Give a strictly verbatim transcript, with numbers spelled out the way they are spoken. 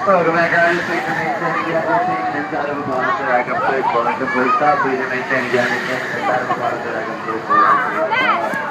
Welcome back, guys. Please remain standing again. We're taking inside of a bottle so I can play for and complete stop. Please remain standing again. Inside of a bottle so I can play for and complete stop.